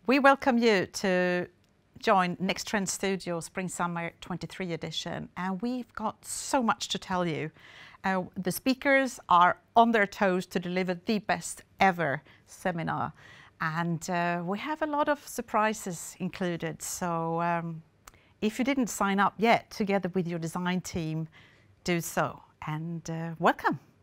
We welcome you to join Next Trend Studio Spring Summer 23 edition, and we've got so much to tell you. The speakers are on their toes to deliver the best ever seminar, and we have a lot of surprises included. So if you didn't sign up yet, together with your design team, do so, and welcome.